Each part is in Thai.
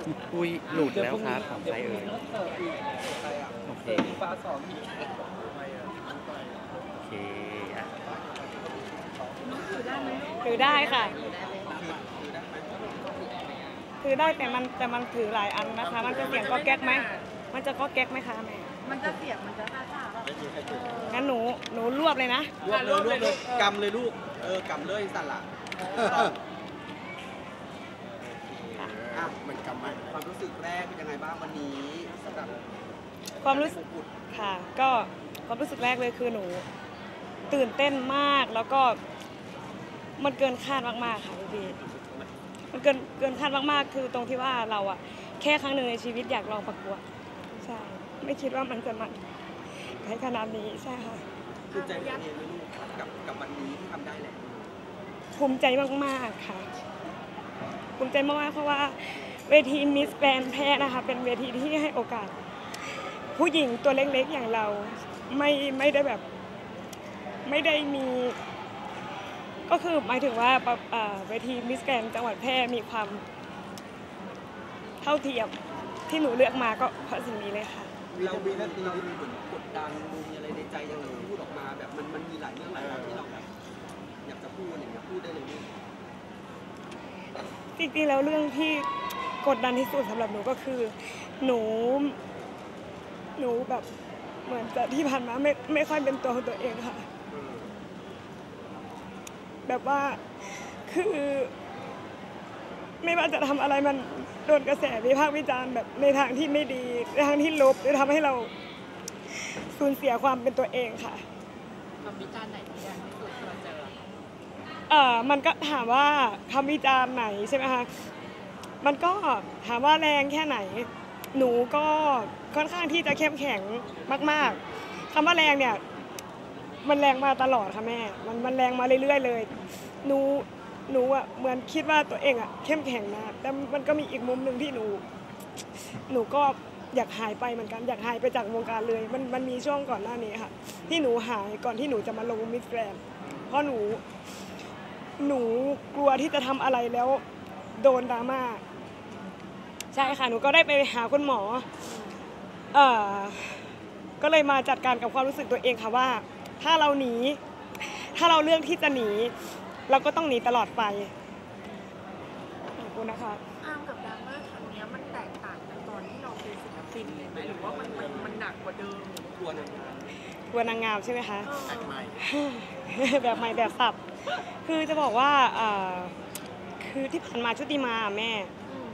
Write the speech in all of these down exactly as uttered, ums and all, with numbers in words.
อุ้ยหลุดแล้วครับของใครเอ่ยโอเคฟ้าสองอีกโอเคอ่ะถือได้ค่ะถือได้แต่มันแต่มันถือหลายอันนะคะมันจะเสียงก็แก๊กไหมมันจะก็แก๊กไหมคะแม่มันจะเสียงมันจะซ่าซ่างั้นหนูหนูรวบเลยนะรวบเลยรวบเลยกำเลยลูกเออกำเลยสั่นละอ่ะมันกำมาความรู้สึกแรกเป็นยังไงบ้างวันนี้สำหรับความรู้สึกค่ะก็ความรู้สึกแรกเลยคือหนูตื่นเต้นมากแล้วก็มันเกินคาดมากๆค่ะพี่มันเกินเกินคาดมากๆคือตรงที่ว่าเราอะแค่ครั้งหนึ่งในชีวิตอยากลองประกวดใช่ไม่คิดว่ามันจะมาได้ขนาดนี้ใช่ค่ะภูมิใจตัวเองไหมลูกกับกับวันนี้ที่ทำได้แล้วภูมิใจมากๆค่ะภูมิใจมากๆเพราะว่าเวทีมิสแกรนด์แพร่นะคะเป็นเวทีที่ให้โอกาสผู้หญิงตัวเล็กๆอย่างเราไม่ไม่ได้แบบไม่ได้มีก็คือหมายถึงว่าเวทีมิสแกรนด์จังหวัดแพร่มีความเท่าเทียมที่หนูเลือกมาก็เพราะสิ่งนี้เลยค่ะเรามีเรามีผลกดดันมีอะไรในใจยังไงพูดออกมาแบบมันมันมีหลายเรื่องหลายราวที่เราแบบอยากจะพูดอย่างเงี้ยพูดได้เลยจริงๆแล้วเรื่องที่กดดันที่สุดสำหรับหนูก็คือหนูหนูแบบเหมือนจะที่ผ่านมาไม่ไม่ค่อยเป็นตัวของตัวเองค่ะแบบว่าคือไม่ว่าจะทำอะไรมันโดนกระแสวิพากษ์วิจารณ์แบบในทางที่ไม่ดีในทางที่ลบหรือทำให้เราสูญเสียความเป็นตัวเองค่ะคำวิจารณ์ไหนที่ยากที่สุดที่เราเจอเออมันก็ถามว่าคำวิจารณ์ไหนใช่ไหมคะมันก็ถามว่าแรงแค่ไหนหนูก็ค่อนข้างที่จะเข้มแข็งมากๆคำว่าแรงเนี่ยมันแรงมาตลอดค่ะแม่มันมันแรงมาเรื่อยๆเลยหนูหนูอ่ะเหมือนคิดว่าตัวเองอ่ะเข้มแข็งนะแต่มันก็มีอีกมุมหนึ่งที่หนูหนูก็อยากหายไปเหมือนกันอยากหายไปจากวงการเลยมันมันมีช่วงก่อนหน้านี้ค่ะที่หนูหายก่อนที่หนูจะมาลงมิสแกรนด์เพราะหนูหนูกลัวที่จะทำอะไรแล้วโดนดราม่าใช่ค่ะหนูก็ได้ไปหาคุณหมอเอ่อก็เลยมาจัดการกับความรู้สึกตัวเองค่ะว่าถ้าเราหนีถ้าเราเลือกที่จะหนีเราก็ต้องหนีตลอดไปขอบคุณนะคะอ้ามกับดราม่าครั้งนี้มันแตกต่างจากตอนที่เราเป็นศิลปินเลยไหมหรือว่ามันมันมันหนักกว่าเดิมกลัวนางงามกลัวนางงามใช่ไหมคะแบบใหม่แบบใหม่แบบสับคือจะบอกว่าคือที่ผ่านมาชุติมาแม่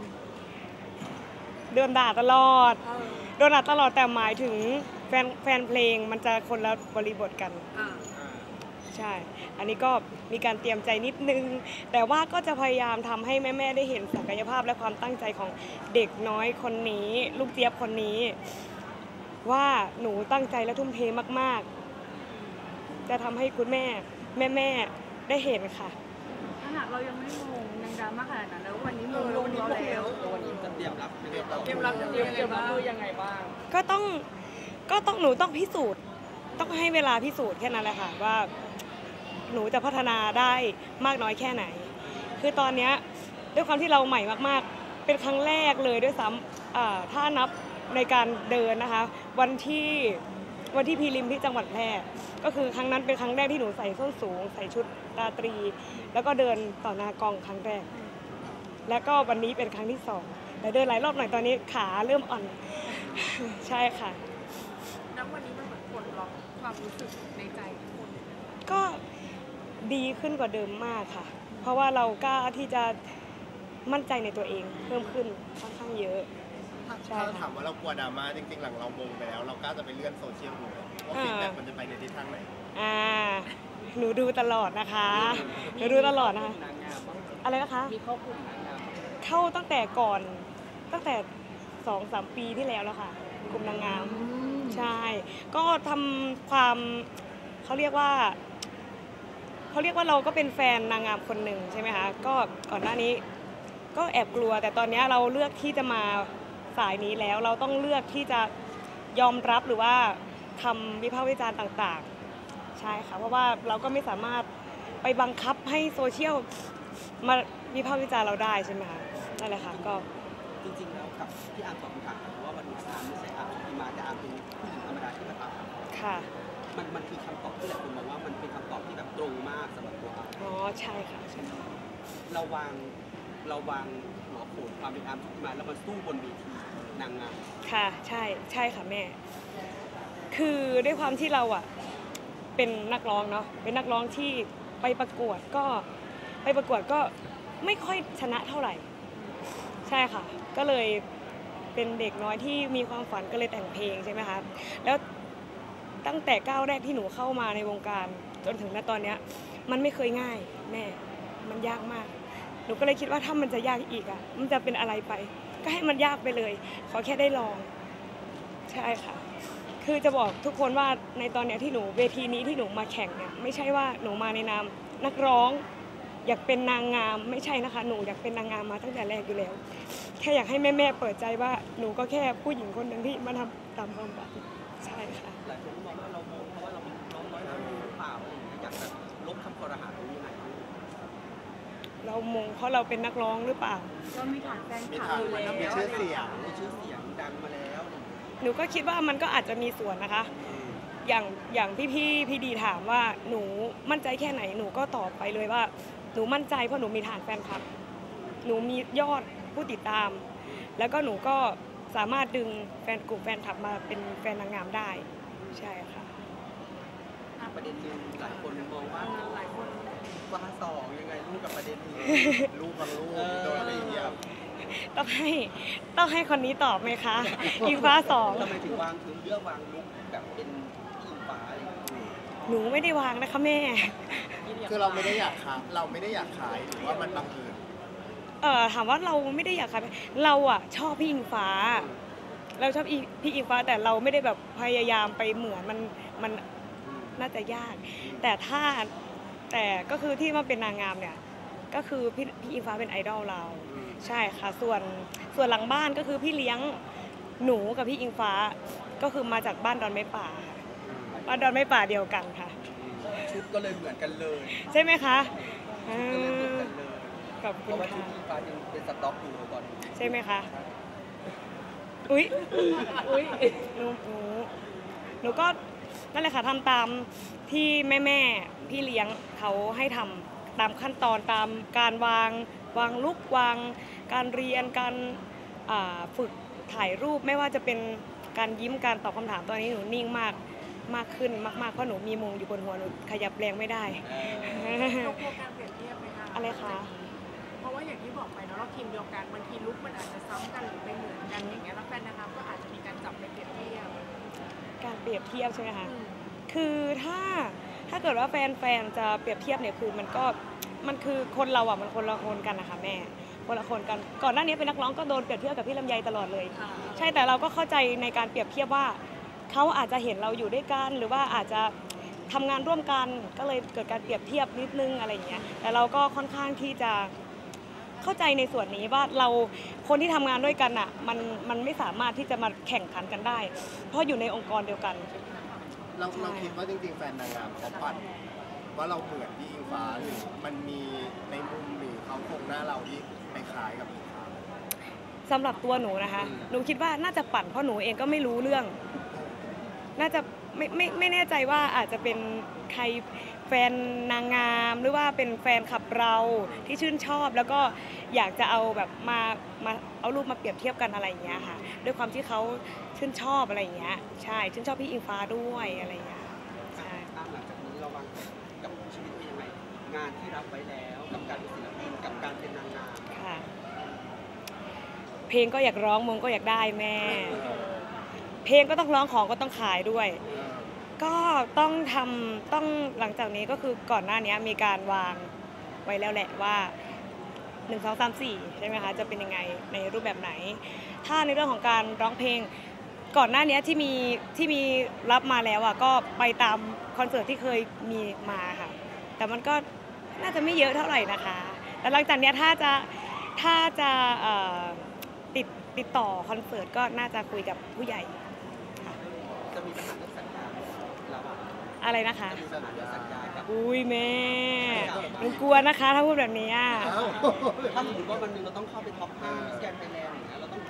โดนด่าตลอดโดนด่าตลอดแต่หมายถึงแฟนแฟนเพลงมันจะคนละบริบทกันใช่อันนี้ก็มีการเตรียมใจนิดนึงแต่ว่าก็จะพยายามทำให้แม่ๆได้เห็นศักยภาพและความตั้งใจของเด็กน้อยคนนี้ลูกเจี๊ยบคนนี้ว่าหนูตั้งใจและทุ่มเทมากๆจะทำให้คุณแม่แม่ๆได้เห็นค่ะขนาดเรายังไม่มงยังดราม่าขนาดนั้นแล้ววันนี้มงลงแล้ววันนี้จะเตรียมรับเตรียมรับเตรียมรับเตรียมรับมือยังไงบ้างก็ต้องก็ต้องหนูต้องพิสูจน์ต้องให้เวลาพิสูจน์แค่นั้นแหละค่ะว่าหนูจะพัฒนาได้มากน้อยแค่ไหนคือตอนนี้ด้วยความที่เราใหม่มากๆเป็นครั้งแรกเลยด้วยซ้ำถ้านับในการเดินนะคะวันที่วันที่พีริมที่จังหวัดแพร่ก็คือครั้งนั้นเป็นครั้งแรกที่หนูใส่ส้นสูงใส่ชุดราตรีแล้วก็เดินต่อหน้ากองครั้งแรกแล้วก็วันนี้เป็นครั้งที่สองแต่เดินหลายรอบหน่อยตอนนี้ขาเริ่มอ่อนใช่ค่ะแล้ววันนี้มันเหมือนปลดล็อกความรู้สึกในใจทุกคนก็ดีขึ้นกว่าเดิมมากค่ะเพราะว่าเรากล้าที่จะมั่นใจในตัวเองเพิ่มขึ้นค่อนข้างเยอะถ้าถามว่าเรากลัวดราม่าจริงๆหลังเรามงไปแล้วเรากล้าจะไปเลื่อนโซเชียลดูว่าฟีดแบ็กมันจะไปในทิศทางไหนอ่าหนูดูตลอดนะคะหนูดูตลอดนะคะอะไรนะคะมีเข้ากลุ่มนางงามเข้าตั้งแต่ก่อนตั้งแต่สองสามปีที่แล้วแล้วค่ะกลุ่มนางงามใช่ก็ทำความเขาเรียกว่าเขาเรียกว่าเราก็เป็นแฟนนางงามคนหนึ่งใช่ไหมคะก็ก่อนหน้านี้ก็แอบกลัวแต่ตอนนี้เราเลือกที่จะมาสายนี้แล้วเราต้องเลือกที่จะยอมรับหรือว่าคำวิพากษ์วิจารณ์ต่างๆใช่ค่ะเพราะว่าเราก็ไม่สามารถไปบังคับให้โซเชียลมาวิพากษ์วิจารณ์เราได้ใช่ไหมคะนั่นแหละค่ะก็จจริงๆแล้วกับที่อาร์มตอบคำถามเพราะว่าวันนี้อาร์มไม่ใช่อาร์มที่มาแต่อาร์มเป็นผู้หญิงธรรมดาที่มาตามหาค่ะมันมันคือคำตอบที่หลายคนมองว่ามันเป็นคำตอบที่แบบตรงมากสำหรับตัวอาร์มอ๋อใช่ค่ะใช่เราวางเราวางหัวโขนความเป็นอาร์มชุติมาแล้วมันสู้บนเวทีนางงามค่ะใช่ใช่ค่ะแม่ คือด้วยความที่เราอ่ะเป็นนักร้องเนาะเป็นนักร้องที่ไปประกวดก็ไปประกวดก็ไม่ค่อยชนะเท่าไหร่ ใช่ค่ะ ก็เลยเป็นเด็กน้อยที่มีความฝันก็เลยแต่งเพลงใช่ไหมคะแล้วตั้งแต่ก้าวแรกที่หนูเข้ามาในวงการจนถึงณตอนเนี้ยมันไม่เคยง่ายแม่มันยากมากหนูก็เลยคิดว่าถ้ามันจะยากอีกอ่ะมันจะเป็นอะไรไปก็ให้มันยากไปเลยขอแค่ได้ลองใช่ค่ะคือจะบอกทุกคนว่าในตอนเนี้ยที่หนูเวทีนี้ที่หนูมาแข่งเนี่ยไม่ใช่ว่าหนูมาในนามนักร้องอยากเป็นนางงามไม่ใช่นะคะหนูอยากเป็นนางงามมาตั้งแต่แรกอยู่แล้วแค่อยากให้แม่ๆเปิดใจว่าหนูก็แค่ผู้หญิงคนหนึ่งที่มาทำตามความฝันใช่ค่ะหลายคนก็มองว่าเราโมเพราะว่าเราเป็นน้องน้อยคนหรือเปล่าอะไรอย่างเงี้ยอยากแบบลบคำคอรหาตรงนี้หน่อยเรามงเพราะเราเป็นนักร้องหรือเปล่าเรามีฐานแฟนมีคลับทางอยู่แล้วมีชื่อเสียงมีชื่อเสียงดังมาแล้วหนูก็คิดว่ามันก็อาจจะมีส่วนนะคะ อย่างอย่างพี่พี่พี่ดีถามว่าหนูมั่นใจแค่ไหนหนูก็ตอบไปเลยว่าหนูมั่นใจเพราะหนูมีฐานแฟนคลับ หนูมียอดผู้ติดตาม แล้วก็หนูก็สามารถดึงแฟนกลุ่มแฟนคลับมาเป็นแฟนนางงามได้ใช่ค่ะประเด็นหนึงหลายคนมองว่าหลายคนฟ้าสองยังไงลูกกับประเด็นนี้ลูกบางลูกโดนอะไรอย่างเงี้ยต้องให้ต้องให้คนนี้ตอบไหมคะ อิงฟ้าสองทำไมถึงวางถึงเลือกวางลุกแบบเป็นอิงฟ้าอะไรอย่างเงี้ยหนูไม่ได้วางนะคะแม่คือเราไม่ได้อยากขายเราไม่ได้อยากขายหรือว่ามันบังเอิญเออถามว่าเราไม่ได้อยากขายเราอะชอบพี่อิงฟ้า เราชอบอีพี่อิงฟ้าแต่เราไม่ได้แบบพยายามไปเหมือนมันมันน่าจะยาก แต่ถ้าแต่ก็คือที่มาเป็นนางงามเนี่ยก็คือพี่พี่อิงฟ้าเป็นไอดอลเราใช่ค่ะส่วนส่วนหลังบ้านก็คือพี่เลี้ยงหนูกับพี่อิงฟ้าก็คือมาจากบ้านดอนไม้ป่าค่ะบ้านดอนไม้ป่าเดียวกันค่ะชุดก็เลยเหมือนกันเลยใช่ไหมคะเอก็เลยเหมือนอกันเลยขอบเพคุณราะว่าชุดค่ะอิงฟ้ายังเป็นสต็อกอยู่ตอนนี้ใช่ไหมคะอุ๊ยอุ๊ยหนูหนูหนูก็นั่นแหละค่ะทำตามที่แม่แม่ๆพี่เลี้ยงเขาให้ทำตามขั้นตอนตามการวางวางลุกวางการเรียนการอ่าฝึกถ่ายรูปไม่ว่าจะเป็นการยิ้มการตอบคำถามตอนนี้หนูนิ่งมากมากขึ้นมากๆเพราะหนูมีมงอยู่บนหัวหนูขยับแรงไม่ได้เรากลัวการเปรียบเทียบไหมคะอะไรคะเพราะว่าอย่างที่บอกไปเนาะเราทีมเดียวกันบางทีลุกมันอาจจะซ้ำกันหรือไม่เหมือนกันอย่างเงี้ยแล้วแฟนนะครับก็อาจจะมีการจับไปเปรียบเทียบการเปรียบเทียบใช่ไหมคะอืมคือถ้าถ้าเกิดว่าแฟนๆจะเปรียบเทียบเนี่ยคือมันก็มันคือคนเราอ่ะมันคนละคนกันนะคะแม่คนละคนกันก่อนหน้านี้เป็นนักร้องก็โดนเปรียบเทียบกับพี่ลำไยตลอดเลย ใช่แต่เราก็เข้าใจในการเปรียบเทียบว่าเขาอาจจะเห็นเราอยู่ด้วยกันหรือว่าอาจจะทำงานร่วมกันก็เลยเกิดการเปรียบเทียบนิดนึงอะไรอย่างเงี้ยแต่เราก็ค่อนข้างที่จะเข้าใจในส่วนนี้ว่าเราคนที่ทำงานด้วยกันอ่ะมันมันไม่สามารถที่จะมาแข่งขันกันได้ เพราะอยู่ในองค์กรเดียวกันเราเราคิดว่าจริงๆแฟนนางงามเขาปั่นว่าเราเหมือนพี่อิงฟ้าหรือมันมีในมุมหรือเขาคงหน้าเราที่ไปคล้ายกับอิงฟ้าสำหรับตัวหนูนะคะ หนูคิดว่าน่าจะปั่นเพราะหนูเองก็ไม่รู้เรื่อง น่าจะไม่ไม่ไม่แน่ใจว่าอาจจะเป็นใครแฟนนางงามหรือว่าเป็นแฟนคลับเราที่ชื่นชอบ แล้วก็อยากจะเอาแบบมามาเอารูปมาเปรียบเทียบกันอะไรอย่างเงี้ยค่ะ ด้วยความที่เขาชื่นชอบอะไรอย่างเงี้ย ใช่ ชื่นชอบพี่อิงฟ้าด้วยอะไรอย่างเงี้ย ใช่ตามหลังจากนี้เราวางแผนกับชีวิตเป็นยังไงงานที่รับไว้แล้วกับการเป็นศิลปินกับการเป็นนางงามค่ะ เพลงก็อยากร้องมงก็อยากได้แม่ เพลงก็ต้องร้องของก็ต้องขายด้วย ก็ต้องทำต้องหลังจากนี้ก็คือก่อนหน้านี้มีการวางไว้แล้วแหละว่าหนึ่ง สอง สาม สี่ใช่ไหมคะจะเป็นยังไงในรูปแบบไหน ถ้าในเรื่องของการร้องเพลงก่อนหน้านี้ที่มีที่มีรับมาแล้วอ่ะก็ไปตามคอนเสิร์ตที่เคยมีมาค่ะแต่มันก็น่าจะไม่เยอะเท่าไหร่นะคะแต่หลังจากนี้ถ้าจะถ้าจะเอ่อติดติดต่อคอนเสิร์ตก็น่าจะคุยกับผู้ใหญ่ค่ะจะมีปัญหาเรื่องสัญญาระหว่างอะไรนะคะจะมีปัญหาเรื่องสัญญากับอุ้ยแม่หนูกลัวนะคะถ้าพูดแบบนี้อะอ้าวถ้าสมมติว่าวันหนึงเราต้องเข้าไปท็อปห้ามิสแกรนด์ไทยแลนด์อย่างเงี้ยเราต้อง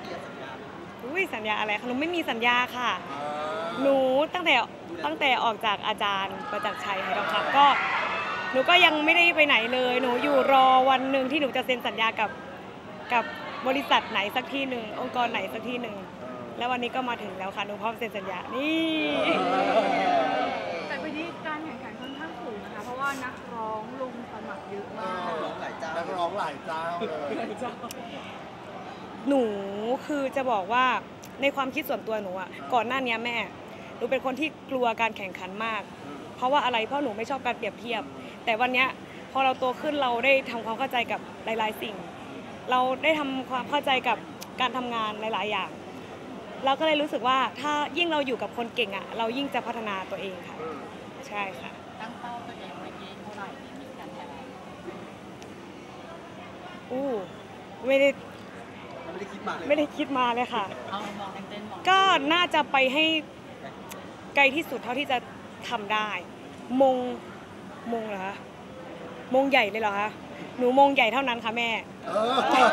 อุ้ยสัญญาอะไรคะหนูไม่มีสัญญาค่ะอ่าหนูตั้งแต่ตั้งแต่ออกจากอาจารย์ประจักษ์ชัยไหทองคำก็หนูก็ยังไม่ได้ไปไหนเลย หนูอยู่รอวันหนึ่งที่หนูจะเซ็นสัญญากับกับบริษัทไหนสักที่หนึ่งองค์กรไหนสักที่หนึ่งแล้ววันนี้ก็มาถึงแล้วค่ะหนูพร้อมเซ็นสัญญานี่แต่ปีนี้การแข่งขันค่อนข้างสูงนะคะ เพราะว่านักร้องลงสมัครเยอะมากร้องหลายเจ้านักร้องหลายเจ้าเลยหนูคือจะบอกว่าในความคิดส่วนตัวหนูอะก่อนหน้านี้แม่หนูเป็นคนที่กลัวการแข่งขันมาก เพราะว่าอะไรเพราะหนูไม่ชอบการเปรียบเทียบ แต่วันเนี้ยพอเราโตขึ้นเราได้ทำความเข้าใจกับหลายๆสิ่ง เราได้ทำความเข้าใจกับการทำงานหลายๆอย่างเราก็เลยรู้สึกว่าถ้ายิ่งเราอยู่กับคนเก่งอะเรายิ่งจะพัฒนาตัวเองค่ะใช่ค่ะตั้งเป้าตัวเองไว้ที่เท่าไหร่ในการแข่งขันอู้ไม่ได้ไม่ได้คิดมาเลยไม่ได้คิดมาเลยค่ะเอามองเต้นมองก็น่าจะไปให้ไกลที่สุดเท่าที่จะทำได้ มง มงเหรอคะ มงใหญ่เลยเหรอคะ หนูมงใหญ่เท่านั้นค่ะแม่เออ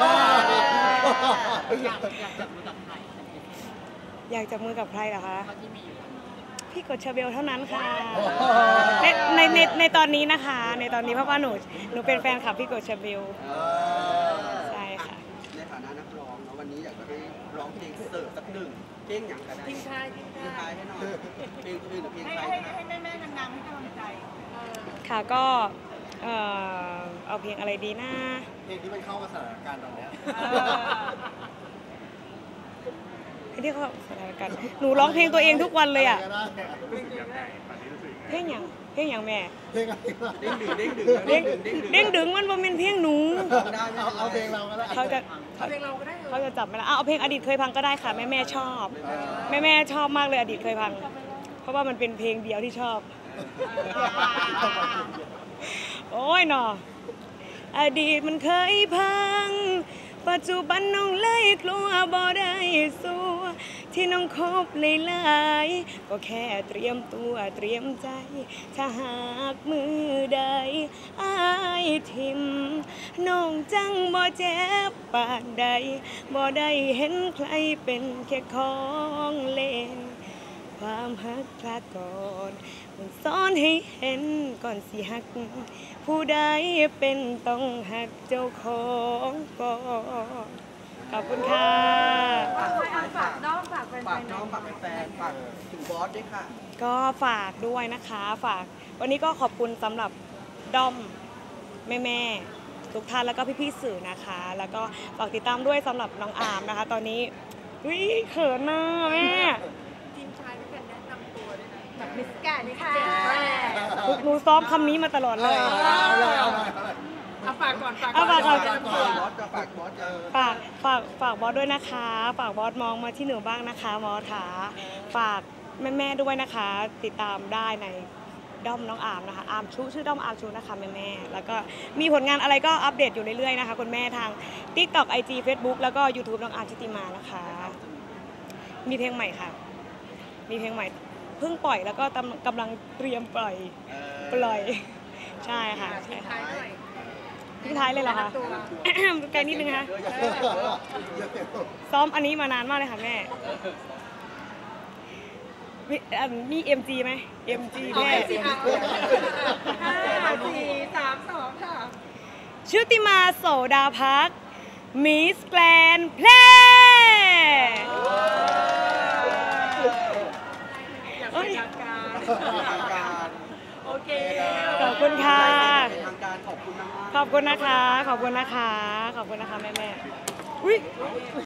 อยากอยากจับมือกับใครอยากจับมือกับใครเหรอคะเท่าที่มีอยู่พี่กดชาเบลเท่านั้นค่ะ ในในในในตอนนี้นะคะ ในตอนนี้เพราะว่าหนูหนูเป็นแฟนคลับพี่กดชาเบลเออใช่ค่ะในฐานะนักร้องเนาะวันนี้อยากจะให้ร้องเพลงเสิร์ฟสักหนึ่งเพลงอย่างก็ได้ทิ้งท้ายทิ้งเพลงไทท้ายยให้หน่อยเพลงตัวเองหรือเพลงให้ไทยให้ก็ได้ให้แม่แม่นางๆให้กำลังใจเออค่ะก็เอ่อเอาเพลงอะไรดีนะเพลงที่มันเข้ากับสถานการณ์ตอนเนี้ยเพลงที่เขาสถานการณ์หนูร้องเพลงตัวเองทุกวันเลยอ่ะก็ได้เพลงอย่างเพลงอย่างแม่เพลงอะไรวะเด้งดึงเด้งดึงเด้งเด้งดึงเด้งดึงมันบ่เป็นเพลงหนูได้ไม่เอาเป็นไรเอาเพลงเราก็ได้เขาจะเพลงเราก็ได้เอเขาอจะจับไม่ได้อ่ะเอาเพลงอดีตเคยพังก็ได้ค่ะแม่แม่ชอบ แม่แม่ชอบมากเลยอดีตเคยพัง เพราะว่ามันเป็นเพลงเดียวที่ชอบ โอ้ยหนออดีตมันเคยพัง ปัจจุบันน้องเลยกลัวบ่ได้สู้ที่น้องคบเลยลายๆก็แค่เตรียมตัวเตรียมใจ ถ้าหากมือใดอายทิมน้องจังบ่เจ็บปานใดบ่ได้เห็นใครเป็นแค่ของเล่น ความฮักพลาก่อนมันซ้อนให้เห็นก่อนสิฮัก ผู้ใดเป็นต้องฮักเจ้าของก่อนขอบคุณค่ะฝากให้ฝากน้องฝากแฟนฝากน้องฝากแฟนๆฝากถึงบอสด้วยค่ะก็ฝากด้วยนะคะฝากวันนี้ก็ขอบคุณสำหรับด้อมแม่ๆทุกท่านแล้วก็พี่ๆสื่อนะคะ แล้วก็ฝากติดตามด้วยสำหรับน้องอาร์มนะคะ ตอนนี้วิเขินนะแม่ทีมชายด้วยกันแนะนำตัวด้วยนะแบบมิสแกรนด์นี่ค่ะหนูซ้อมคำนี้มาตลอดเลยเอาเลยเอาเลยเอาเลยเอาฝากก่อนฝากเอาฝากก่อนฝากบอสจะฝากบอสเออฝากฝากฝากบอสด้วยนะคะฝากบอสมองมาที่หนูบ้างนะคะบอสค่ะฝากแม่ๆด้วยนะคะ ติดตามได้ในด้อมน้องอาร์มนะคะอาร์มชูชื่อด้อมอาร์มชูนะคะแม่ๆแล้วก็มีผลงานอะไรก็อัปเดตอยู่เรื่อยๆนะคะคุณแม่ทาง TikTok ไอ จี Facebook แล้วก็ YouTube น้องอาร์มชุติมานะคะมีเพลงใหม่ค่ะ มีเพลงใหม่เพิ่งปล่อยแล้วก็กำลังเตรียมปล่อยปล่อยใช่ค่ะทีใช่มค่ะท้ายหน่อยทิ้งท้ายเลยเหรอคะตัวไกลนิดนึงนะคะซ้อมอันนี้มานานมากเลยค่ะแม่มีอ่ะมี เอ็ม จี ไหม เอ็ม จีเอาแม่ไปสิเอาห้าสี่สามสองค่ะชุติมาโสดาพักมิสแกรนด์เพลอยากเป็นทางการทางการโอเคขอบคุณค่ะเป็นทางการขอบคุณมากๆขอบคุณนะคะ ขอบคุณนะคะ ขอบคุณนะคะแม่แม่ๆอุ้ย